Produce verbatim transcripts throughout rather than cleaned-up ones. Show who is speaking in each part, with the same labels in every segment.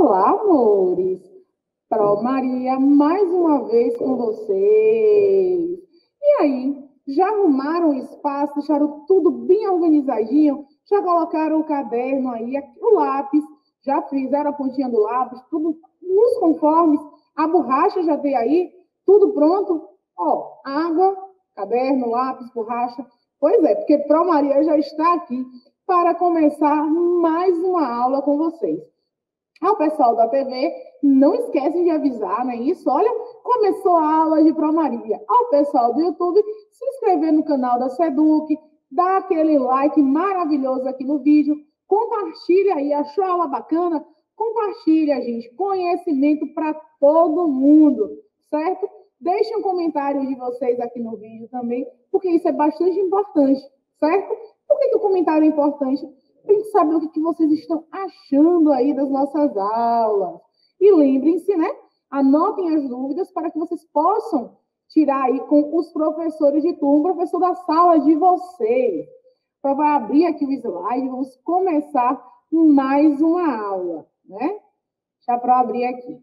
Speaker 1: Olá, amores! Pro Maria, mais uma vez com vocês. E aí, já arrumaram o espaço, deixaram tudo bem organizadinho? Já colocaram o caderno aí, o lápis, já fizeram a pontinha do lápis, tudo nos conformes, a borracha já tem aí, tudo pronto? Ó, água, caderno, lápis, borracha. Pois é, porque Pro Maria já está aqui para começar mais uma aula com vocês. Ao pessoal da T V, não esquecem de avisar, não é isso? Olha, começou a aula de Pro Maria. Ao pessoal do YouTube, se inscrever no canal da Seduc, dá aquele like maravilhoso aqui no vídeo, compartilha aí, achou a aula bacana? Compartilha, gente, conhecimento para todo mundo, certo? Deixem um comentário de vocês aqui no vídeo também, porque isso é bastante importante, certo? Por que, que o comentário é importante? Para a gente saber o que, que vocês estão achando aí das nossas aulas. E lembrem-se, né? Anotem as dúvidas para que vocês possam tirar aí com os professores de turno, o professor da sala de vocês. Então, vai abrir aqui o slide, vamos começar mais uma aula, né? Já para abrir aqui.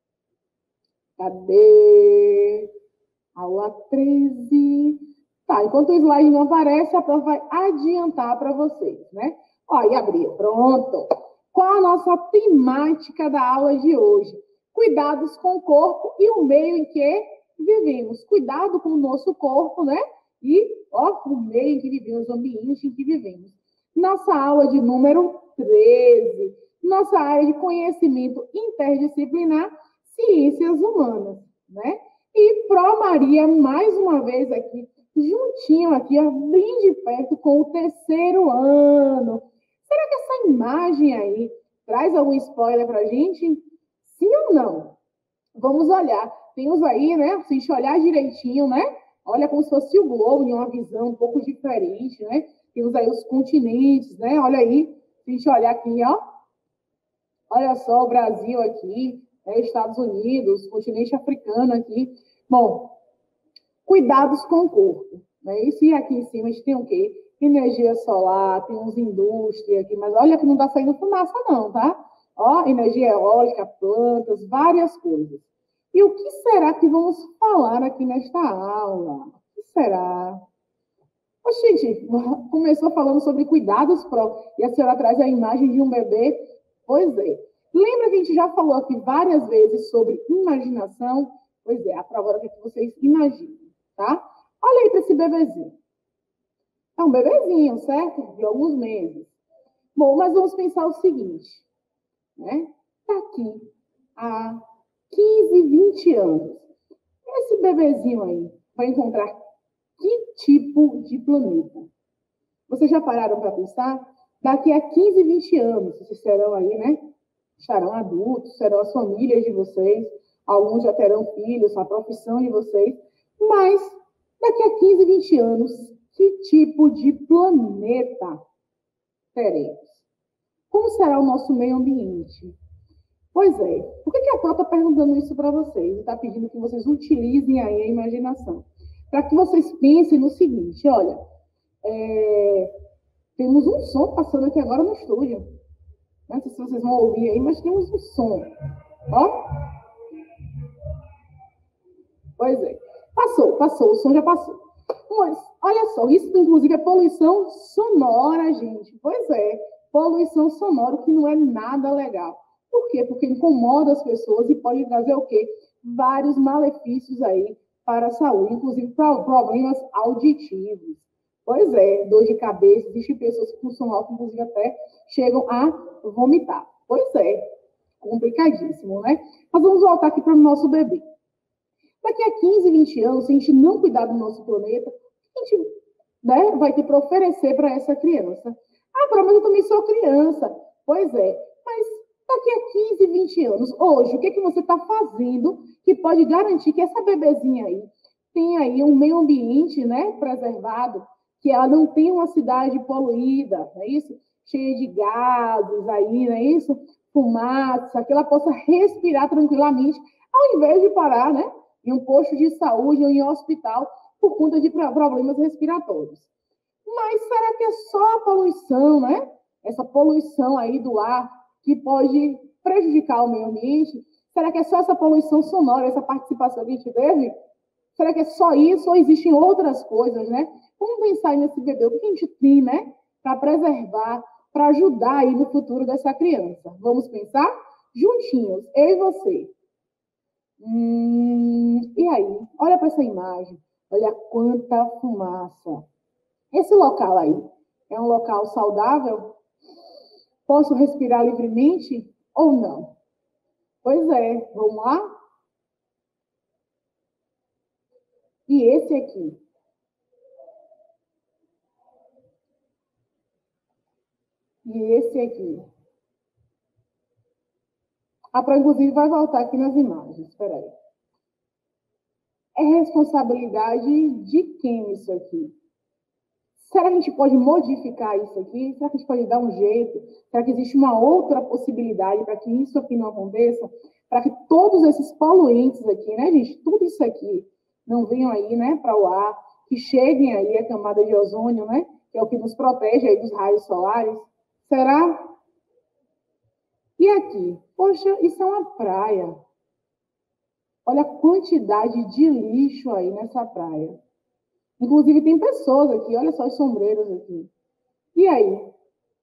Speaker 1: Cadê? Aula treze. Tá, enquanto o slide não aparece, a prova vai adiantar para vocês, né? Ó, e abriu. Pronto. Qual a nossa temática da aula de hoje? Cuidados com o corpo e o meio em que vivemos. Cuidado com o nosso corpo, né? E, ó, o meio em que vivemos, o ambiente em que vivemos. Nossa aula de número treze. Nossa área de conhecimento interdisciplinar, ciências humanas, né? E Pro Maria, mais uma vez aqui, juntinho aqui, ó, bem de perto com o terceiro ano. Será que essa imagem aí traz algum spoiler pra gente? Sim ou não? Vamos olhar. Temos aí, né? Se a gente olhar direitinho, né? Olha como se fosse o globo, em uma visão um pouco diferente, né? Temos aí os continentes, né? Olha aí, se a gente olhar aqui, ó. Olha só o Brasil aqui, né? Estados Unidos, continente africano aqui. Bom, cuidados com o corpo, né? Isso, e aqui em cima a gente tem o quê? Energia solar, tem uns indústrias aqui, mas olha que não está saindo fumaça não, tá? Ó, energia eólica, plantas, várias coisas. E o que será que vamos falar aqui nesta aula? O que será? Oxe, gente, começou falando sobre cuidados pró, e a senhora traz a imagem de um bebê. Pois é. Lembra que a gente já falou aqui várias vezes sobre imaginação? Pois é, a prova agora é que vocês imaginem, tá? Olha aí para esse bebezinho. É um bebezinho, certo? De alguns meses. Bom, mas vamos pensar o seguinte, né? Daqui a quinze, vinte anos, esse bebezinho aí vai encontrar que tipo de planeta? Vocês já pararam para pensar? Daqui a quinze, vinte anos, vocês serão aí, né? Estarão adultos, serão as famílias de vocês, alguns já terão filhos, a profissão de vocês, mas daqui a quinze, vinte anos, que tipo de planeta teremos? Como será o nosso meio ambiente? Pois é, por que, que a Pró está perguntando isso para vocês? Está pedindo que vocês utilizem aí a imaginação. Para que vocês pensem no seguinte, olha, é, temos um som passando aqui agora no estúdio. Não sei se vocês vão ouvir aí, mas temos um som. Ó. Pois é. Passou, passou, o som já passou. Mas, olha só, isso inclusive é poluição sonora, gente. Pois é, poluição sonora, que não é nada legal. Por quê? Porque incomoda as pessoas e pode trazer o quê? Vários malefícios aí para a saúde, inclusive problemas auditivos. Pois é, dor de cabeça, existem pessoas que com som alto, inclusive até chegam a vomitar. Pois é, complicadíssimo, né? Mas vamos voltar aqui para o nosso bebê. Daqui a quinze, vinte anos, se a gente não cuidar do nosso planeta, a gente, né, vai ter para oferecer para essa criança. Ah, mas eu também sou criança. Pois é, mas daqui a quinze, vinte anos, hoje, o que, que você está fazendo que pode garantir que essa bebezinha aí tenha aí um meio ambiente, né, preservado, que ela não tenha uma cidade poluída, não é isso? Cheia de gases aí, não é isso? Fumaça, que ela possa respirar tranquilamente, ao invés de parar, né, em um posto de saúde ou em um hospital por conta de problemas respiratórios. Mas será que é só a poluição, né? Essa poluição aí do ar que pode prejudicar o meio ambiente? Será que é só essa poluição sonora, essa participação que a gente teve? Será que é só isso ou existem outras coisas, né? Vamos pensar nesse bebê, o que a gente tem, né, para preservar, para ajudar aí no futuro dessa criança. Vamos pensar juntinhos, eu e você. Hum, e aí? Olha para essa imagem. Olha quanta fumaça. Esse local aí é um local saudável? Posso respirar livremente ou não? Pois é, vamos lá? E esse aqui? E esse aqui? A Pro, inclusive, vai voltar aqui nas imagens. Espera aí. É responsabilidade de quem isso aqui? Será que a gente pode modificar isso aqui? Será que a gente pode dar um jeito? Será que existe uma outra possibilidade para que isso aqui não aconteça? Para que todos esses poluentes aqui, né, gente? Tudo isso aqui não venham aí, né, para o ar, que cheguem aí à camada de ozônio, né? Que é o que nos protege aí dos raios solares. Será? E aqui? Poxa, isso é uma praia. Olha a quantidade de lixo aí nessa praia. Inclusive, tem pessoas aqui, olha só os sombreiros aqui. E aí?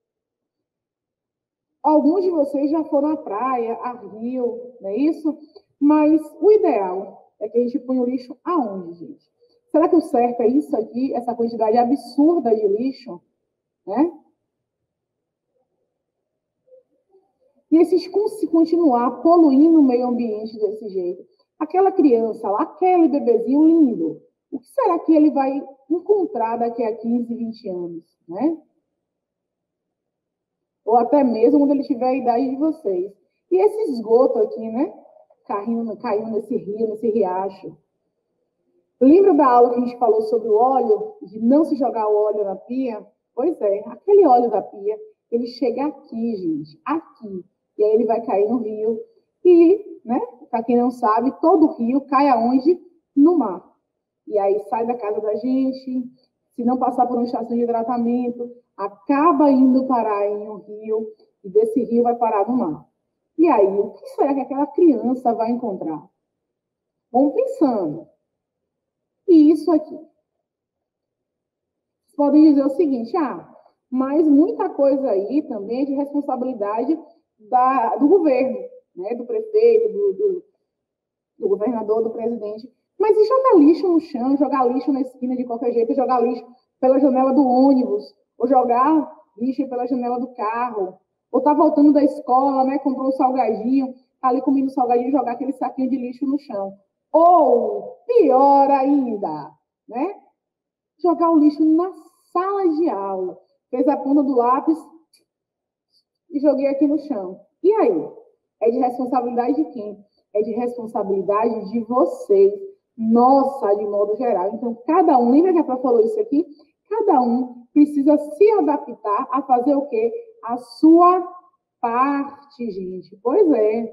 Speaker 1: Alguns de vocês já foram à praia, a rio, não é isso? Mas o ideal é que a gente ponha o lixo aonde, gente? Será que o certo é isso aqui, essa quantidade absurda de lixo? Né? E esses, se continuar poluindo o meio ambiente desse jeito, aquela criança lá, aquele bebezinho lindo, o que será que ele vai encontrar daqui a quinze, vinte anos, né? Ou até mesmo quando ele tiver a idade de vocês. E esse esgoto aqui, né? Caindo, caindo nesse rio, nesse riacho. Lembra da aula que a gente falou sobre o óleo? De não se jogar o óleo na pia? Pois é, aquele óleo da pia, ele chega aqui, gente, aqui. E aí ele vai cair no rio. E, né, para quem não sabe, todo rio cai aonde? No mar. E aí sai da casa da gente, se não passar por uma estação de tratamento, acaba indo parar em um rio, e desse rio vai parar no mar. E aí, o que será que aquela criança vai encontrar? Vamos pensando. E isso aqui. Vocês podem dizer o seguinte, ah, mas muita coisa aí também é de responsabilidade da, do governo, né? Do prefeito, do, do, do governador, do presidente. Mas e jogar lixo no chão, jogar lixo na esquina de qualquer jeito, jogar lixo pela janela do ônibus, ou jogar lixo pela janela do carro, ou tá voltando da escola, né, comprou um salgadinho, tá ali comendo salgadinho e jogar aquele saquinho de lixo no chão. Ou, pior ainda, né, jogar o lixo na sala de aula. Fez a ponta do lápis e joguei aqui no chão. E aí? É de responsabilidade de quem? É de responsabilidade de vocês. Nossa, de modo geral. Então, cada um, lembra que a Pró falou isso aqui? Cada um precisa se adaptar a fazer o quê? A sua parte, gente. Pois é.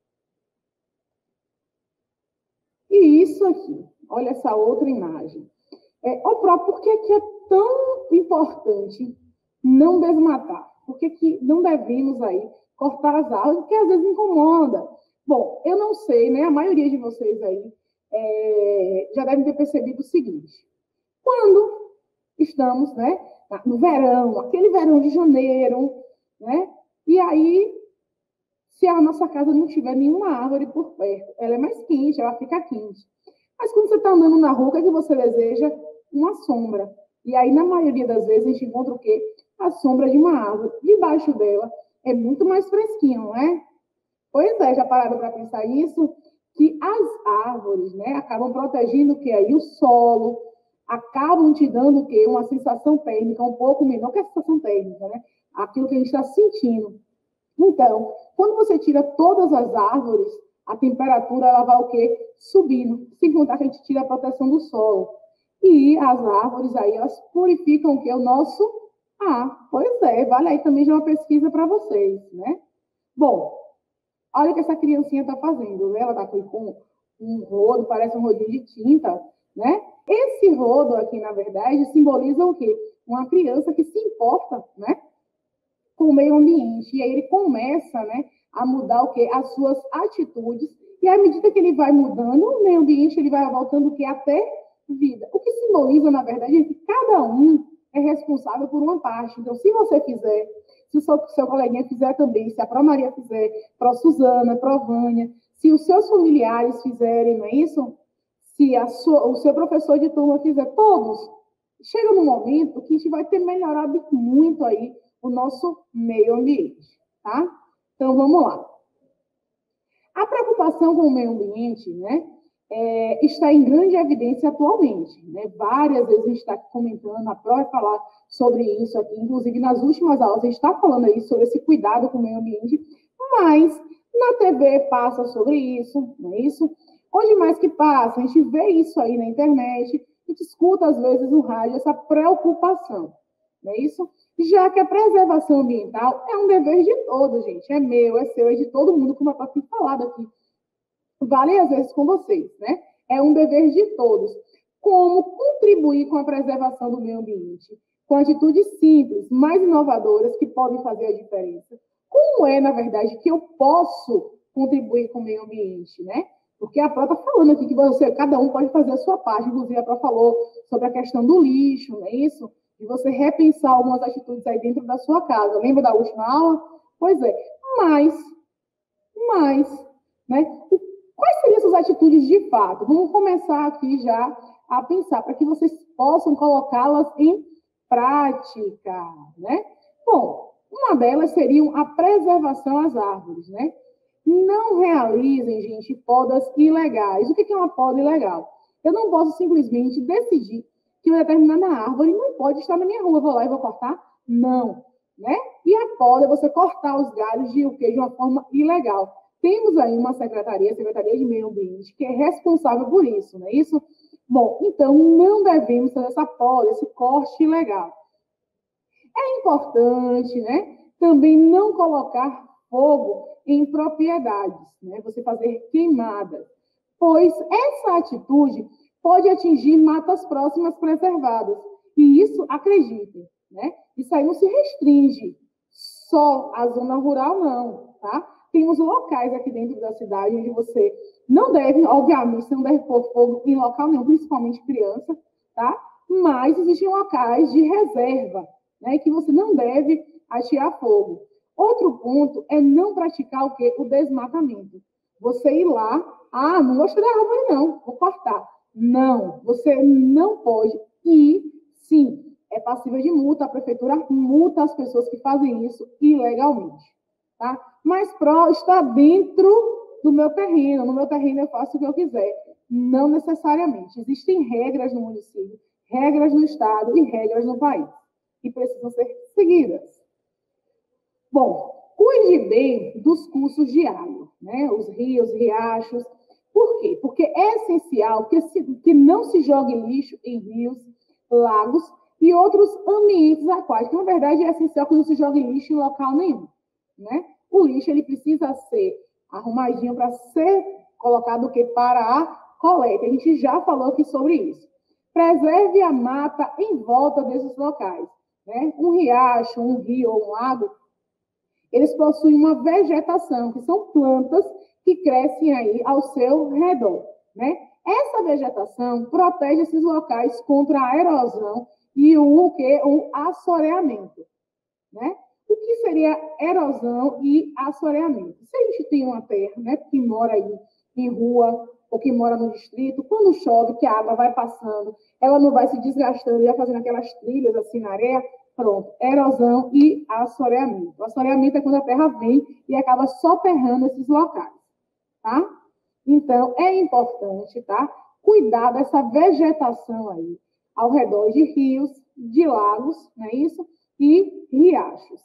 Speaker 1: E isso aqui, olha essa outra imagem. É, ó, Pró, por que, que é tão importante não desmatar? Por que, que não devemos aí cortar as árvores? Porque às vezes incomoda. Bom, eu não sei, né? A maioria de vocês aí É, já devem ter percebido o seguinte: quando estamos, né, no verão, aquele verão de janeiro, né, e aí, se a nossa casa não tiver nenhuma árvore por perto, ela é mais quente, ela fica quente. Mas quando você está andando na rua, o que, é que você deseja? Uma sombra. E aí, na maioria das vezes, a gente encontra o quê? A sombra de uma árvore. Debaixo dela é muito mais fresquinho, não é? Pois é, já pararam para pensar isso? Que as árvores, né, acabam protegendo o que aí o solo, acabam te dando o quê? Uma sensação térmica um pouco menor que a sensação térmica, né? Aquilo que a gente está sentindo. Então, quando você tira todas as árvores, a temperatura ela vai o quê? Subindo, sem contar que a gente tira a proteção do solo. E as árvores aí, elas purificam o quê? O nosso ar. Pois é, vale aí também já uma pesquisa para vocês, né? Bom, olha o que essa criancinha está fazendo, né? Ela está aqui com um rodo, parece um rodinho de tinta, né? Esse rodo aqui, na verdade, simboliza o quê? Uma criança que se importa, né, com o meio ambiente. E aí ele começa, né, a mudar o quê? As suas atitudes, e à medida que ele vai mudando, o meio ambiente ele vai voltando o quê? Até vida. O que simboliza, na verdade, é que cada um é responsável por uma parte. Então, se você fizer, se o seu, seu coleguinha fizer também, se a Pró Maria fizer, Pró Suzana, Pró Vânia, se os seus familiares fizerem, não é isso? Se a sua, o seu professor de turma fizer, todos, chega num momento que a gente vai ter melhorado muito aí o nosso meio ambiente, tá? Então, vamos lá. A preocupação com o meio ambiente, né, é, está em grande evidência atualmente, né? Várias vezes a gente está comentando, a Pró vai falar sobre isso aqui, inclusive nas últimas aulas a gente está falando aí sobre esse cuidado com o meio ambiente, mas na T V passa sobre isso, não é isso? Onde mais que passa? A gente vê isso aí na internet, a gente escuta às vezes no rádio essa preocupação, não é isso? Já que a preservação ambiental é um dever de todos, gente. É meu, é seu, é de todo mundo, como eu estou falado aqui várias vezes com vocês, né? É um dever de todos. Como contribuir com a preservação do meio ambiente? Com atitudes simples, mais inovadoras, que podem fazer a diferença. Como é, na verdade, que eu posso contribuir com o meio ambiente, né? Porque a Pró está falando aqui que você, cada um pode fazer a sua parte. Inclusive, a Pró falou sobre a questão do lixo, não é isso? E você repensar algumas atitudes aí dentro da sua casa. Lembra da última aula? Pois é. Mas, mas, né? Quais seriam essas atitudes de fato? Vamos começar aqui já a pensar, para que vocês possam colocá-las em prática, né? Bom, uma delas seria a preservação às árvores, né? Não realizem, gente, podas ilegais. O que é uma poda ilegal? Eu não posso simplesmente decidir que uma determinada árvore não pode estar na minha rua. Eu vou lá e vou cortar? Não, né? E a poda é você cortar os galhos de o quê? De uma forma ilegal. Temos aí uma secretaria, a Secretaria de Meio Ambiente, que é responsável por isso, não é isso? Bom, então não devemos fazer essa poda, esse corte ilegal. É importante, né? Também não colocar fogo em propriedades, né? Você fazer queimadas, pois essa atitude pode atingir matas próximas preservadas. E isso, acreditem, né? Isso aí não se restringe só à zona rural, não, tá? Temos locais aqui dentro da cidade onde você não deve, obviamente, você não deve pôr fogo em local nenhum, principalmente criança, tá? Mas existem locais de reserva, né? Que você não deve atear fogo. Outro ponto é não praticar o quê? O desmatamento. Você ir lá, ah, não gostei da árvore, não, vou cortar. Não, você não pode. E, sim, é passível de multa, a prefeitura multa as pessoas que fazem isso ilegalmente, tá? Mas Pró está dentro do meu terreno, no meu terreno eu faço o que eu quiser. Não necessariamente. Existem regras no município, regras no estado e regras no país, que precisam ser seguidas. Bom, cuide bem dos cursos de água, né? Os rios, riachos. Por quê? Porque é essencial que, se, que não se jogue lixo em rios, lagos e outros ambientes aquáticos. Na verdade, é essencial que não se jogue lixo em local nenhum, né? O lixo ele precisa ser arrumadinho para ser colocado o quê? Para a coleta. A gente já falou aqui sobre isso. Preserve a mata em volta desses locais, né? Um riacho, um rio ou um lago, eles possuem uma vegetação, que são plantas que crescem aí ao seu redor, né? Essa vegetação protege esses locais contra a erosão e o, o, que? o assoreamento, né? O que seria erosão e assoreamento? Se a gente tem uma terra, né, que mora aí em rua ou que mora no distrito, quando chove, que a água vai passando, ela não vai se desgastando e vai fazendo aquelas trilhas assim na areia. Pronto, erosão e assoreamento. O assoreamento é quando a terra vem e acaba soterrando esses locais, tá? Então, é importante, tá? Cuidar dessa vegetação aí, ao redor de rios, de lagos, não é isso? E riachos.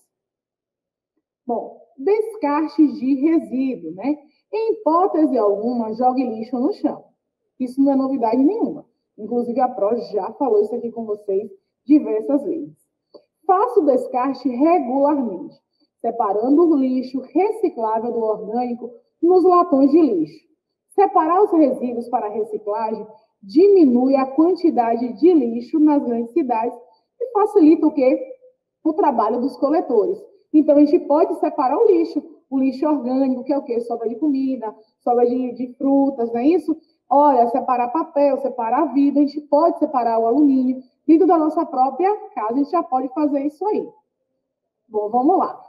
Speaker 1: Bom, descartes de resíduo, né? Em hipótese alguma, jogue lixo no chão. Isso não é novidade nenhuma. Inclusive, a Pró já falou isso aqui com vocês diversas vezes. Faça o descarte regularmente, separando o lixo reciclável do orgânico nos latões de lixo. Separar os resíduos para reciclagem diminui a quantidade de lixo nas grandes cidades e facilita o quê? O trabalho dos coletores. Então, a gente pode separar o lixo. o lixo orgânico, que é o quê? Sobra de comida, sobra de, de frutas, não é isso? Olha, separar papel, separar vidro, a gente pode separar o alumínio. Dentro da nossa própria casa, a gente já pode fazer isso aí. Bom, vamos lá.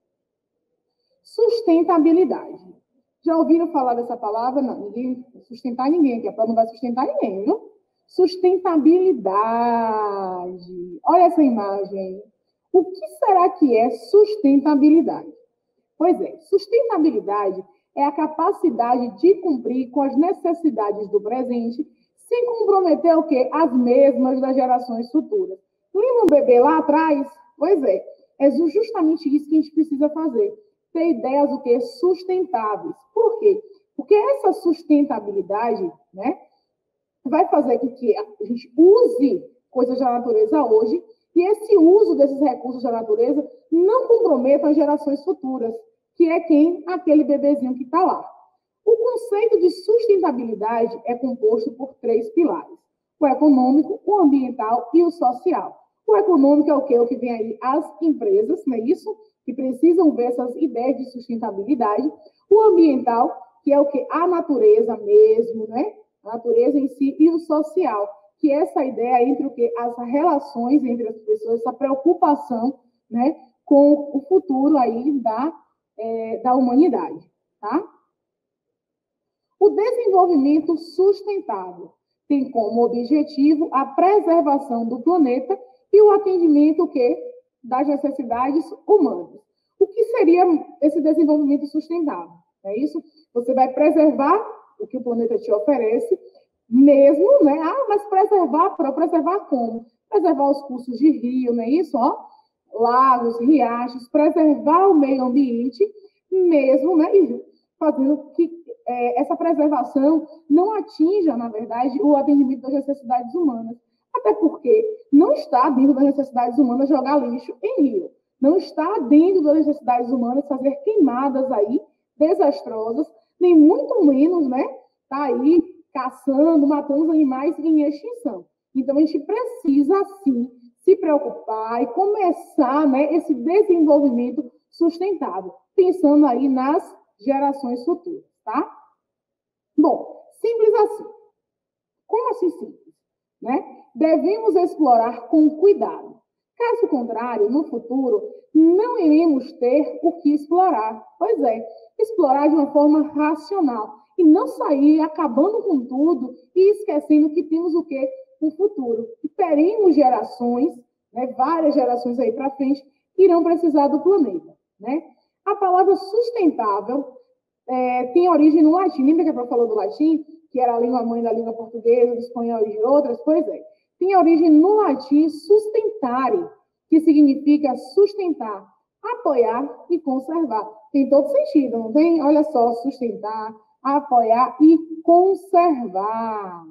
Speaker 1: Sustentabilidade. Já ouviram falar dessa palavra? Não, ninguém sustentar ninguém aqui, a prova não vai sustentar ninguém, viu? Sustentabilidade. Olha essa imagem aí. O que será que é sustentabilidade? Pois é, sustentabilidade é a capacidade de cumprir com as necessidades do presente, sem comprometer o quê? As mesmas das gerações futuras. Lembra um bebê lá atrás? Pois é, é justamente isso que a gente precisa fazer. Ter ideias o quê? Sustentáveis. Por quê? Porque essa sustentabilidade, né, vai fazer com que a gente use coisas da natureza hoje e esse uso desses recursos da natureza não comprometa as gerações futuras, que é quem? Aquele bebezinho que está lá. O conceito de sustentabilidade é composto por três pilares: o econômico, o ambiental e o social. O econômico é o quê? O que vem aí as empresas, não é isso? Que precisam ver essas ideias de sustentabilidade. O ambiental, que é o quê? A natureza mesmo, né? A natureza em si, e o social, que é essa ideia entre o quê? As relações entre as pessoas, essa preocupação, né, com o futuro aí da, é, da humanidade, tá? O desenvolvimento sustentável tem como objetivo a preservação do planeta e o atendimento o quê? Das necessidades humanas. O que seria esse desenvolvimento sustentável? É isso? Você vai preservar o que o planeta te oferece, mesmo, né? Ah, mas preservar, para preservar como? Preservar os cursos de rio, não é isso? Ó, lagos, riachos, preservar o meio ambiente, mesmo, né? E fazendo que é, essa preservação não atinja, na verdade, o atendimento das necessidades humanas. Até porque não está dentro das necessidades humanas jogar lixo em rio. Não está dentro das necessidades humanas fazer queimadas aí desastrosas, nem muito menos, né? Tá aí caçando, matando os animais em extinção. Então, a gente precisa, sim, se preocupar e começar, né, esse desenvolvimento sustentável, pensando aí nas gerações futuras, tá? Bom, simples assim. Como assim simples? Né? Devemos explorar com cuidado. Caso contrário, no futuro, não iremos ter o que explorar. Pois é, explorar de uma forma racional e não sair acabando com tudo e esquecendo que temos o quê? O futuro. E teremos gerações, né, várias gerações aí para frente, que irão precisar do planeta. Né? A palavra sustentável é, tem origem no latim. Lembra que a professora falou do latim? Que era a língua-mãe da língua portuguesa, do espanhol e de outras? Pois é. Tem origem no latim sustentare, que significa sustentar, apoiar e conservar. Tem todo sentido, não tem? Olha só, sustentar, apoiar e conservar.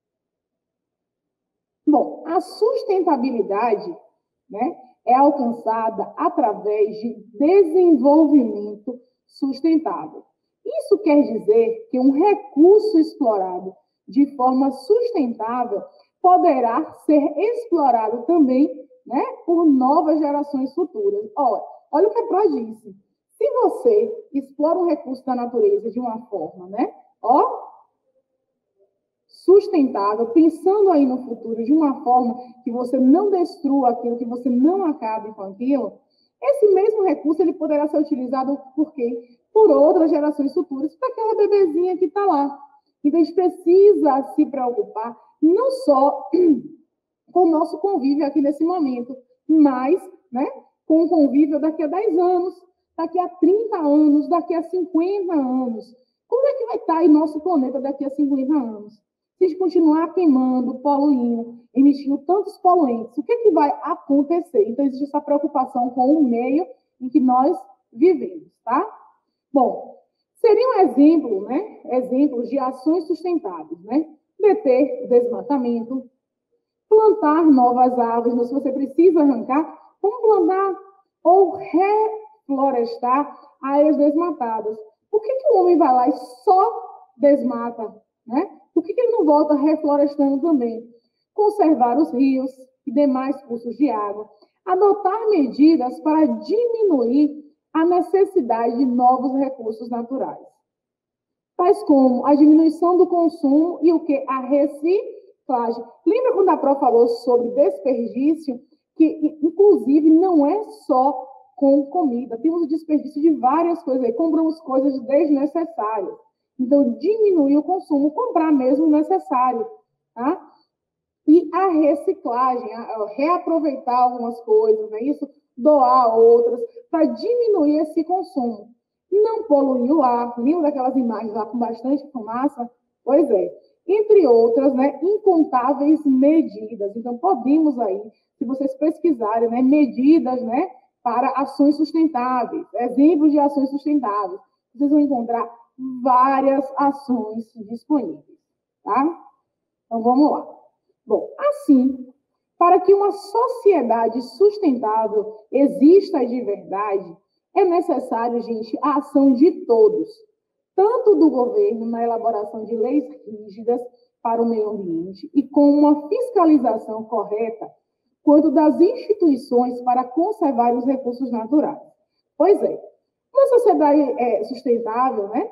Speaker 1: Bom, a sustentabilidade, né, é alcançada através de desenvolvimento sustentável. Isso quer dizer que um recurso explorado de forma sustentável poderá ser explorado também, né, por novas gerações futuras. Olha, olha o que a Pro disse. Se você explora um recurso da natureza de uma forma, né, ó, sustentável, pensando aí no futuro de uma forma que você não destrua aquilo, que você não acabe com aquilo, esse mesmo recurso ele poderá ser utilizado por quê? Por outras gerações futuras, para aquela bebezinha que está lá. Então, a gente precisa se preocupar não só com o nosso convívio aqui nesse momento, mas, né, com o convívio daqui a dez anos, daqui a trinta anos, daqui a cinquenta anos. Como é que vai estar aí nosso planeta daqui a cinquenta anos? Se a gente continuar queimando, poluindo, emitindo tantos poluentes, o que, é que vai acontecer? Então, existe essa preocupação com o meio em que nós vivemos, tá? Bom, seria um exemplo, né? Exemplos de ações sustentáveis, né? Deter o desmatamento, plantar novas árvores, mas se você precisa arrancar, vamos plantar ou reflorestar áreas desmatadas. Por que, que o homem vai lá e só desmata, né? Por que, que ele não volta reflorestando também? Conservar os rios e demais cursos de água, adotar medidas para diminuir a necessidade de novos recursos naturais, tais como a diminuição do consumo e o que? A reciclagem. Lembra quando a Pro falou sobre desperdício? Que, inclusive, não é só com comida. Temos o desperdício de várias coisas aí. Compramos coisas desnecessárias. Então, diminuir o consumo, comprar mesmo o necessário. Tá? E a reciclagem, a reaproveitar algumas coisas, né? Isso, doar outras, para diminuir esse consumo. Não poluir o ar. Lembra daquelas imagens lá com bastante fumaça? Pois é. Entre outras, né, incontáveis medidas. Então, podemos aí, se vocês pesquisarem, né, medidas, né, para ações sustentáveis, exemplos de ações sustentáveis, vocês vão encontrar várias ações disponíveis, tá? Então, vamos lá. Bom, assim, para que uma sociedade sustentável exista de verdade, é necessário, gente, a ação de todos, tanto do governo na elaboração de leis rígidas para o meio ambiente e com uma fiscalização correta, quanto das instituições para conservar os recursos naturais. Pois é, uma sociedade é, sustentável, né,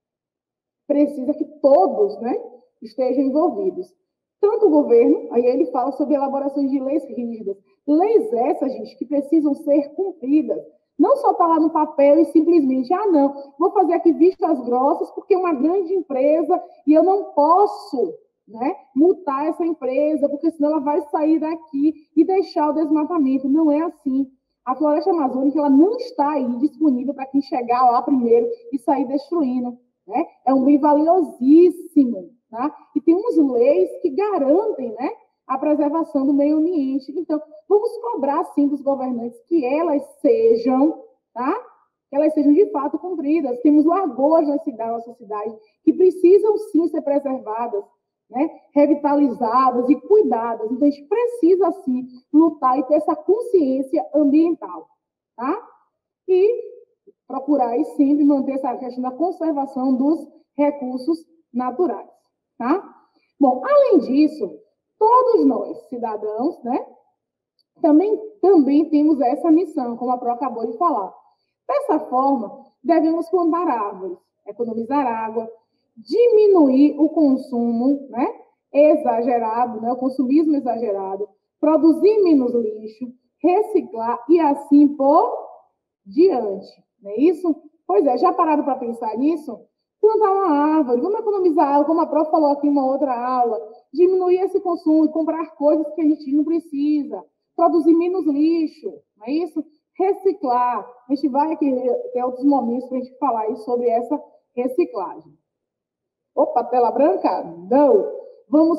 Speaker 1: precisa que todos, né, estejam envolvidos. Tanto o governo, aí ele fala sobre elaboração de leis rígidas. Leis essas, gente, que precisam ser cumpridas. Não só está lá no papel e simplesmente, ah, não, vou fazer aqui vistas grossas porque é uma grande empresa e eu não posso, né, multar essa empresa, porque senão ela vai sair daqui e deixar o desmatamento. Não é assim. A floresta amazônica ela não está aí disponível para quem chegar lá primeiro e sair destruindo. Né? É um bem valiosíssimo. Tá? E tem umas leis que garantem, né, a preservação do meio ambiente. Então, vamos cobrar, sim, dos governantes que elas sejam, tá? Que elas sejam, de fato, cumpridas. Temos lagoas na cidade, na nossa cidade que precisam, sim, ser preservadas, né? Revitalizadas e cuidadas. Então, a gente precisa, sim, lutar e ter essa consciência ambiental, tá? E procurar, aí, sempre, manter essa questão da conservação dos recursos naturais. Tá? Bom, além disso, todos nós, cidadãos, né, também, também temos essa missão, como a Pro acabou de falar. Dessa forma, devemos plantar árvores, economizar água, diminuir o consumo, né, exagerado, né, o consumismo exagerado, produzir menos lixo, reciclar e assim por diante. Não é isso? Pois é, já pararam para pensar nisso? Plantar uma árvore, vamos economizar água, como a Prof falou aqui em uma outra aula, diminuir esse consumo e comprar coisas que a gente não precisa, produzir menos lixo, não é isso? Reciclar. A gente vai aqui ter outros momentos para a gente falar aí sobre essa reciclagem. Opa, tela branca? Não. Vamos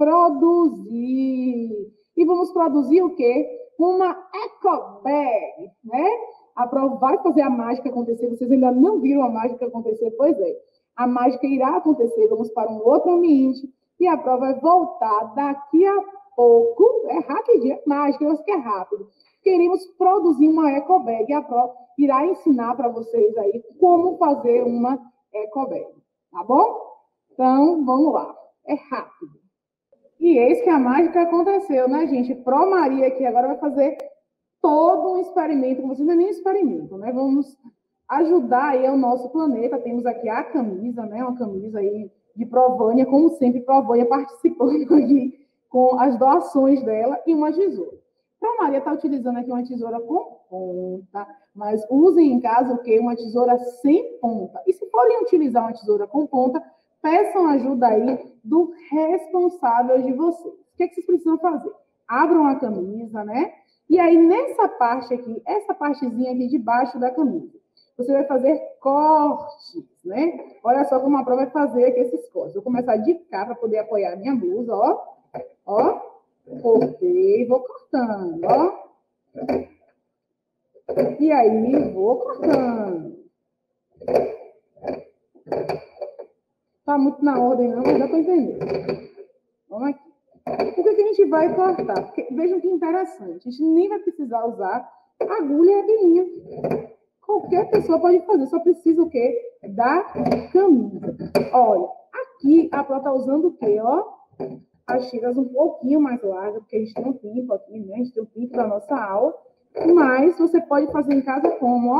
Speaker 1: produzir. E vamos produzir o quê? Uma eco bag, né? A Pro vai fazer a mágica acontecer. Vocês ainda não viram a mágica acontecer? Pois é. A mágica irá acontecer. Vamos para um outro ambiente. E a Pro vai voltar daqui a pouco. É rapidinho, é mágica, eu acho que é rápido. Queremos produzir uma eco bag. E a Pro irá ensinar para vocês aí como fazer uma eco bag. Tá bom? Então, vamos lá. É rápido. E eis que a mágica aconteceu, né, gente? Pro Maria aqui agora vai fazer todo um experimento, vocês não é nem experimento, né? Vamos ajudar aí o nosso planeta. Temos aqui a camisa, né? Uma camisa aí de Provânia, como sempre, Provânia participando aqui com as doações dela e uma tesoura. Pro Maria está utilizando aqui uma tesoura com ponta, mas usem em casa o quê? Uma tesoura sem ponta. E se forem utilizar uma tesoura com ponta, peçam ajuda aí do responsável de vocês. O que, é que vocês precisam fazer? Abram a camisa, né? E aí, nessa parte aqui, essa partezinha aqui de baixo da camisa, você vai fazer cortes, né? Olha só como a Pro vai fazer aqui esses cortes. Vou começar de cá para poder apoiar a minha blusa, ó. Ó, cortei, vou cortando, ó. E aí, vou cortando. Tá muito na ordem, não, mas dá para entender. Vamos aqui. Por que, que a gente vai cortar? Porque, vejam que interessante. A gente nem vai precisar usar agulha e abelhinha. Qualquer pessoa pode fazer, só precisa o quê? Da camisa. Olha, aqui a Pro tá usando o quê, ó? As tiras um pouquinho mais largas, porque a gente tem um pinto aqui, né? A gente tem um pinto da nossa aula. Mas você pode fazer em casa como, ó?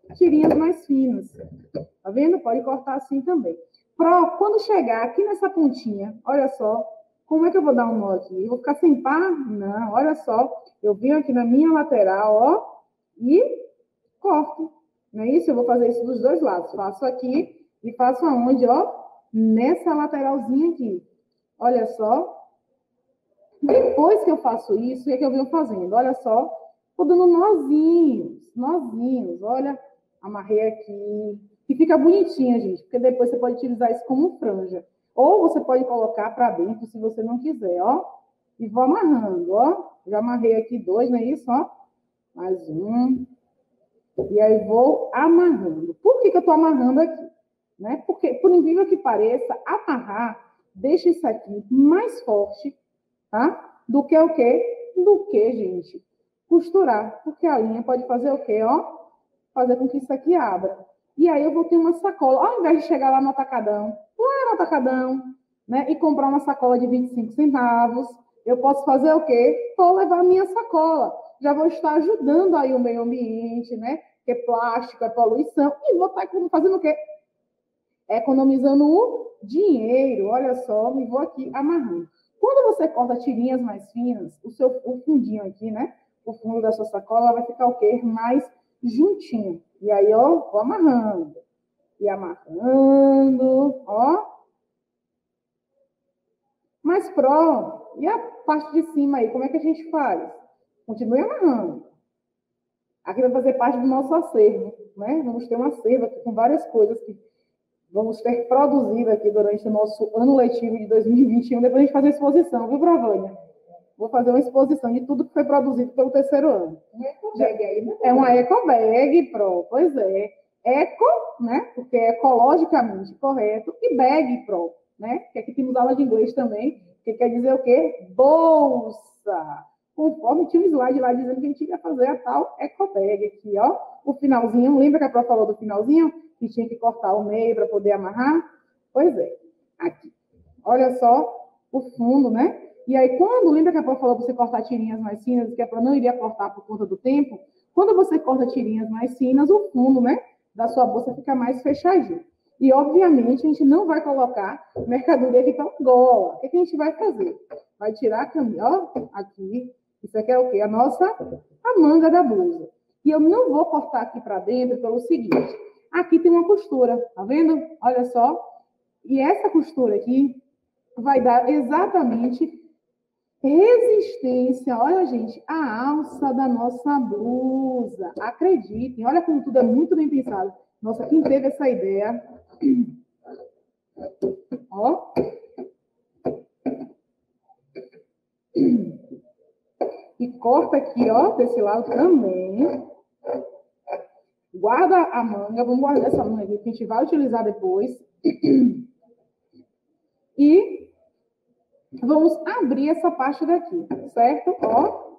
Speaker 1: tirinhas mais finas. Tá vendo? Pode cortar assim também. Pro, quando chegar aqui nessa pontinha, olha só, como é que eu vou dar um nó aqui? Eu vou ficar sem par? Não, olha só. Eu venho aqui na minha lateral, ó, e corto. Não é isso? Eu vou fazer isso dos dois lados. Faço aqui e faço aonde, ó? Nessa lateralzinha aqui. Olha só. Depois que eu faço isso, o que é que eu venho fazendo? Olha só. Tô dando nozinhos, nozinhos. Olha, amarrei aqui. E fica bonitinha, gente, porque depois você pode utilizar isso como franja. Ou você pode colocar para dentro, se você não quiser, ó. E vou amarrando, ó. Já amarrei aqui dois, não é isso, ó? Mais um. E aí vou amarrando. Por que que eu tô amarrando aqui? Né? Porque, por incrível que pareça, amarrar deixa isso aqui mais forte, tá? Do que o quê? Do que, gente? Costurar. Porque a linha pode fazer o quê, ó? Fazer com que isso aqui abra. E aí eu vou ter uma sacola. Ao invés de chegar lá no atacadão, lá no atacadão, né? E comprar uma sacola de vinte e cinco centavos, eu posso fazer o quê? Vou levar a minha sacola. Já vou estar ajudando aí o meio ambiente, né? Que é plástico, é poluição. E vou estar fazendo o quê? Economizando o dinheiro. Olha só, me vou aqui amarrando. Quando você corta tirinhas mais finas, o seu o fundinho aqui, né? O fundo da sua sacola vai ficar o quê? Mais juntinho. E aí, ó, vou amarrando. E amarrando, ó. Mas pronto. E a parte de cima aí, como é que a gente faz? Continue amarrando. Aqui vai fazer parte do nosso acervo, né? Vamos ter um acervo aqui com várias coisas que vamos ter produzido aqui durante o nosso ano letivo de dois mil e vinte e um. Depois a gente fazer a exposição, viu, Bravânia? Vou fazer uma exposição de tudo que foi produzido pelo terceiro ano. Ecobag aí, né? É uma ecobag, pro. Pois é. Eco, né? Porque é ecologicamente correto. E bag, pro, né? Que aqui temos aula de inglês também, que quer dizer o quê? Bolsa. Conforme tinha um slide lá dizendo que a gente ia fazer a tal ecobag aqui, ó. O finalzinho, lembra que a Pro falou do finalzinho? Que tinha que cortar o meio para poder amarrar? Pois é. Aqui. Olha só o fundo, né? E aí, quando, lembra que a Pro falou para você cortar tirinhas mais finas, que a Pro não iria cortar por conta do tempo? Quando você corta tirinhas mais finas, o fundo, né, da sua bolsa fica mais fechadinho. E, obviamente, a gente não vai colocar mercadoria aqui para gola. O que, que a gente vai fazer? Vai tirar a camisa, ó, aqui. Isso aqui é o quê? A nossa, a manga da blusa. E eu não vou cortar aqui para dentro pelo seguinte. Aqui tem uma costura, tá vendo? Olha só. E essa costura aqui vai dar exatamente resistência, olha, gente, a alça da nossa blusa. Acreditem, olha como tudo é muito bem pensado. Nossa, quem teve essa ideia? Ó. E corta aqui, ó, desse lado também. Guarda a manga, vamos guardar essa manga aqui, que a gente vai utilizar depois. E vamos abrir essa parte daqui, certo? Ó.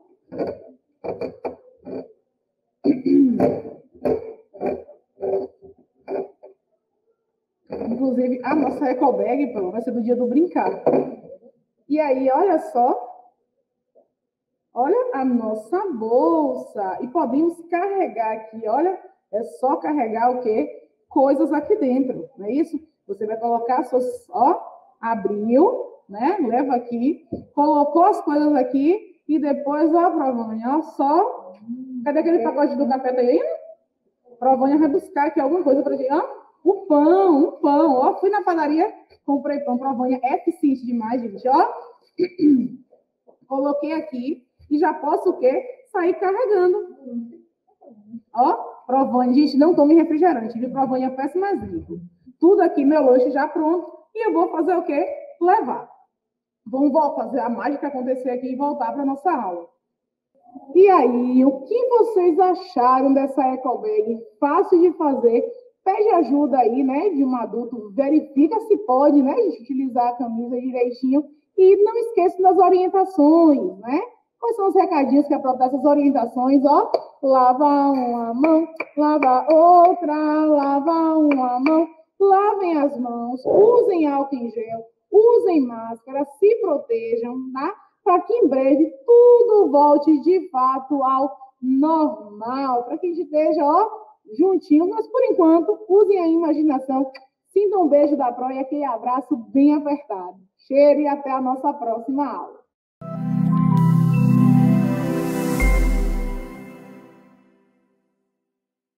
Speaker 1: Inclusive, a nossa ecobag, pô, vai ser do dia do brincar. E aí, olha só. Olha a nossa bolsa. E podemos carregar aqui, olha. É só carregar o quê? Coisas aqui dentro, não é isso? Você vai colocar suas, ó, abriu, né? Leva aqui, colocou as coisas aqui e depois, ó, Provânia, ó, só. Cadê aquele pacote do café tá aí? Provânia vai buscar aqui alguma coisa pra gente, ó. O pão, o pão, ó. Fui na padaria, comprei pão. Provânia é eficiente demais, gente, ó. Coloquei aqui e já posso o quê? Sair carregando. Ó, Provânia, gente, não tome refrigerante, viu? Provânia é péssimo exemplo. Tudo aqui, meu lanche já pronto. E eu vou fazer o quê? Levar. Vamos fazer a mágica acontecer aqui e voltar para a nossa aula. E aí, o que vocês acharam dessa ecobag? Fácil de fazer. Pede ajuda aí, né, de um adulto. Verifica se pode, né, utilizar a camisa direitinho. E não esqueça das orientações, né? Quais são os recadinhos que é para dar essas orientações? Ó, lava uma mão, lava outra, lava uma mão. Lavem as mãos, usem álcool em gel, usem máscara, se protejam, tá? Para que em breve tudo volte de fato ao normal, para que a gente esteja, ó, juntinhos, mas por enquanto, usem a imaginação, sintam um beijo da Pro e aquele abraço bem apertado. Cheiro e até a nossa próxima aula.